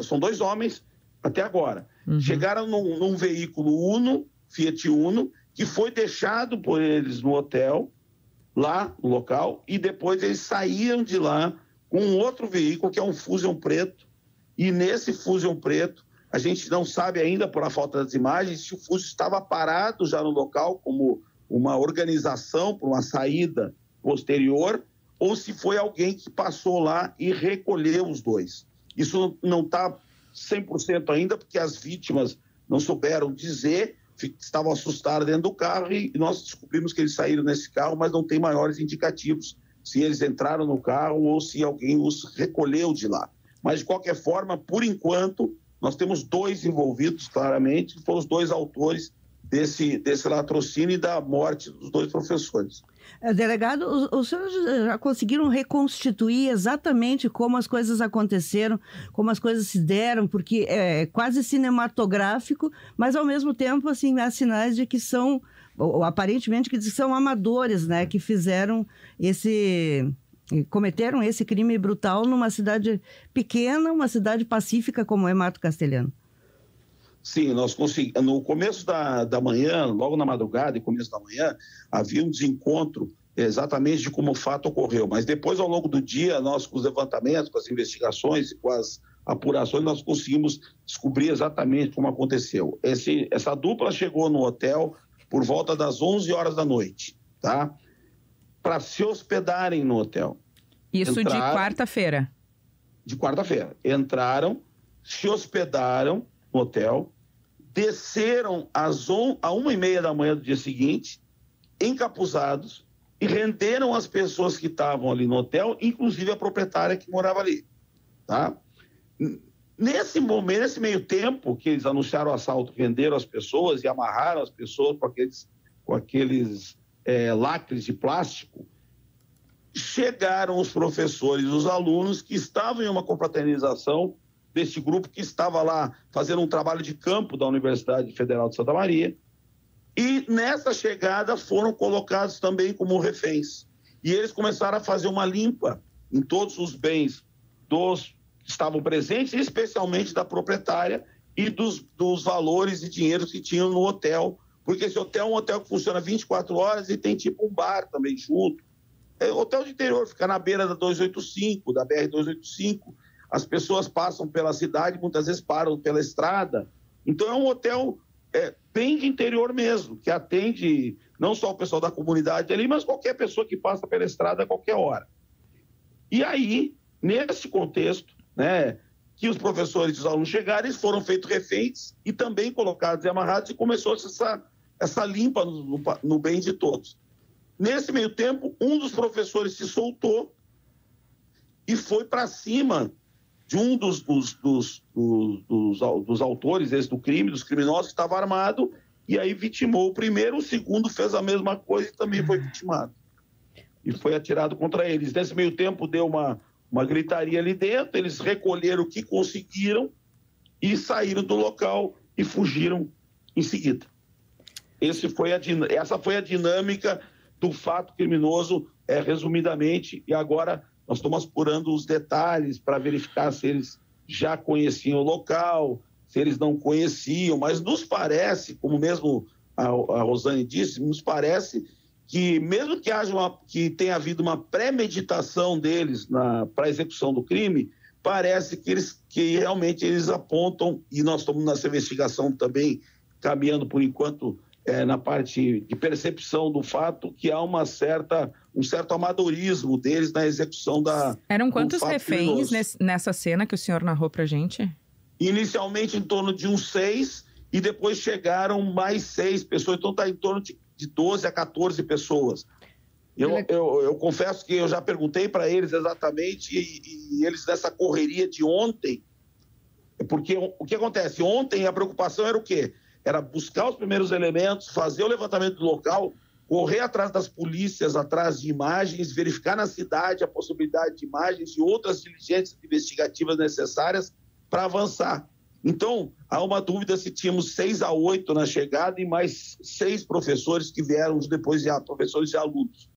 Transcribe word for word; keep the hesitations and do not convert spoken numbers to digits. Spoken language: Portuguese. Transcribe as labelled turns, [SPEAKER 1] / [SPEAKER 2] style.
[SPEAKER 1] são dois homens até agora. Uhum. Chegaram num, num veículo Uno, Fiat Uno, que foi deixado por eles no hotel, lá no local, e depois eles saíram de lá com um outro veículo, que é um Fusion preto, e nesse Fusion preto, a gente não sabe ainda, por a falta das imagens, se o Fusion estava parado já no local, como uma organização para uma saída posterior, ou se foi alguém que passou lá e recolheu os dois. Isso não está cem por cento ainda, porque as vítimas não souberam dizer, estavam assustados dentro do carro, e nós descobrimos que eles saíram nesse carro, mas não tem maiores indicativos se eles entraram no carro ou se alguém os recolheu de lá. Mas, de qualquer forma, por enquanto, nós temos dois envolvidos, claramente, que foram os dois autores desse, desse latrocínio e da morte dos dois professores.
[SPEAKER 2] Delegado, os, os senhores já conseguiram reconstituir exatamente como as coisas aconteceram, como as coisas se deram, porque é quase cinematográfico, mas ao mesmo tempo, assim, há sinais de que são, ou aparentemente que são amadores, né, que fizeram esse... cometeram esse crime brutal numa cidade pequena, uma cidade pacífica como é Mato Castelhano.
[SPEAKER 1] Sim, nós conseguimos. No começo da, da manhã, logo na madrugada e começo da manhã, havia um desencontro exatamente de como o fato ocorreu. Mas depois, ao longo do dia, nós, com os levantamentos, com as investigações e com as apurações, nós conseguimos descobrir exatamente como aconteceu. Esse, essa dupla chegou no hotel por volta das onze horas da noite, tá? Para se hospedarem no hotel.
[SPEAKER 3] Isso Entraram, de quarta-feira?
[SPEAKER 1] De quarta-feira. Entraram, se hospedaram no hotel, desceram às on, a uma e meia da manhã do dia seguinte, encapuzados, e renderam as pessoas que estavam ali no hotel, inclusive a proprietária que morava ali, tá? Nesse momento, nesse meio tempo que eles anunciaram o assalto, renderam as pessoas e amarraram as pessoas com aqueles, com aqueles é, lacres de plástico, chegaram os professores, os alunos que estavam em uma confraternização desse grupo que estava lá fazendo um trabalho de campo da Universidade Federal de Santa Maria, e nessa chegada foram colocados também como reféns. E eles começaram a fazer uma limpa em todos os bens dos que estavam presentes, especialmente da proprietária e dos, dos valores e dinheiros que tinham no hotel, porque esse hotel é um hotel que funciona vinte e quatro horas e tem tipo um bar também junto. É hotel de interior, fica na beira da duzentos e oitenta e cinco, da B R duzentos e oitenta e cinco, as pessoas passam pela cidade, muitas vezes param pela estrada. Então é um hotel é, bem de interior mesmo, que atende não só o pessoal da comunidade ali, mas qualquer pessoa que passa pela estrada a qualquer hora. E aí, nesse contexto, né, que os professores e os alunos chegaram, eles foram feitos reféns e também colocados e amarrados, e começou essa, essa limpa no, no, no bem de todos. Nesse meio tempo, um dos professores se soltou e foi para cima de um dos, dos, dos, dos, dos, dos autores esse do crime, dos criminosos, que estava armado, e aí vitimou o primeiro, o segundo fez a mesma coisa e também foi vitimado. E foi atirado contra eles. Nesse meio tempo deu uma, uma gritaria ali dentro, eles recolheram o que conseguiram e saíram do local e fugiram em seguida. Esse foi a, essa foi a dinâmica do fato criminoso, é, resumidamente, e agora nós estamos apurando os detalhes para verificar se eles já conheciam o local, se eles não conheciam, mas nos parece, como mesmo a, a Rosane disse, nos parece que mesmo que, haja uma, que tenha havido uma premeditação deles para a execução do crime, parece que, eles, que realmente eles apontam, e nós estamos nessa investigação também caminhando por enquanto É, na parte de percepção do fato, que há uma certa, um certo amadorismo deles na execução da...
[SPEAKER 3] Eram quantos reféns nesse, nessa cena que o senhor narrou pra gente?
[SPEAKER 1] Inicialmente em torno de uns seis, e depois chegaram mais seis pessoas, então está em torno de, de doze a quatorze pessoas. Eu, eu, eu confesso que eu já perguntei para eles exatamente, e, e eles nessa correria de ontem, porque o que acontece? Ontem a preocupação era o quê? Era buscar os primeiros elementos, fazer o levantamento do local, correr atrás das polícias, atrás de imagens, verificar na cidade a possibilidade de imagens e outras diligências investigativas necessárias para avançar. Então, há uma dúvida se tínhamos seis a oito na chegada e mais seis professores que vieram depois, de professores e alunos.